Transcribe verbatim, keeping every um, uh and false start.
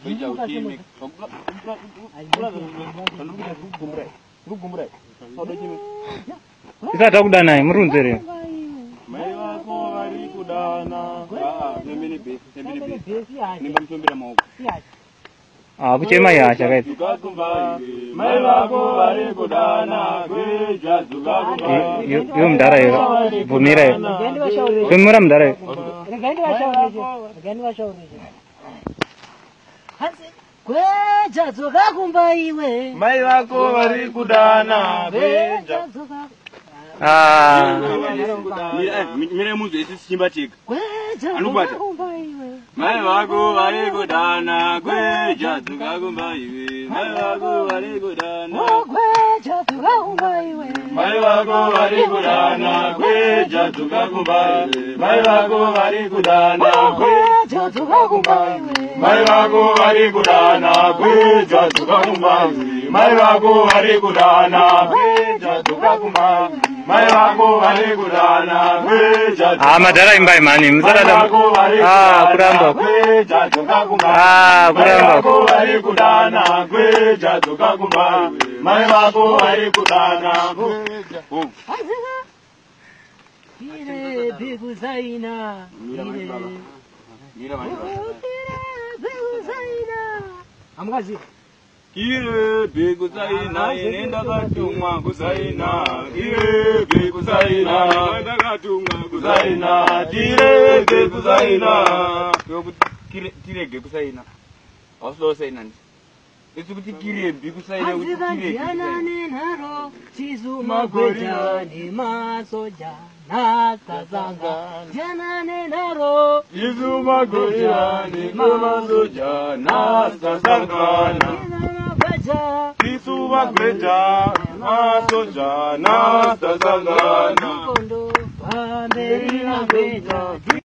Isa takudana murunzere. Mai wako vari kudana. Ah, nembele besi, nembele besi. Nimbamutombera maoko. Ah, kuchema ya chakaiti. Mai wako vari kudana. Kweja zukakumba. Yo mdara yo. Vumira yo. Vumira mdara yo. Regendi washauri. Regendi washauri. Hansi. Kweja zukakumba iwe. Mai wako vari kudana. Kweja zukakumba. Ah. Mire muzo isi simba chika. Kweja Anubata. zukakumba iwe. Mai wako vari kudana. Kweja zukakumba iwe. Mai wako vari kudana. Kweja zukakumba iwe. Mai wako vari kudana. Kweja zukakumba iwe. Mai wako vari kudana. Kweja zukakumba iwe. Mai wako vari kudana. Kweja zukakumba iwe. Mai wako vari kudana. Kweja zukakumba iwe. Mai wako vari kudana. Kweja Ah, madara imbai mani. Mzara Ah, kuramba. Kweja zukakumba. Ah, Mai kuramba. wako vari kudana. Kweja zukakumba. Mai wako vari kudana. Kweja. Oh. Ire bigu zaina. Mira mai baba. Mira mai baba. Bigu zaina. Amgazi. Ire bigu zaina inenda katumwa kuzaina. Ire bigu zaina inenda katumwa kuzaina. Tire bigu zaina. Tire tire bigu zaina. Oslo zaina. Itu kuti kire bigu zaina kuti tire bigu zaina. Naro chizu magweja ni masoja na tazanga. Janane naro Izu magoya ni kama soja na sasangana. magweja. Isu magweja na soja na sasangana. Kondo pamberi na gweja.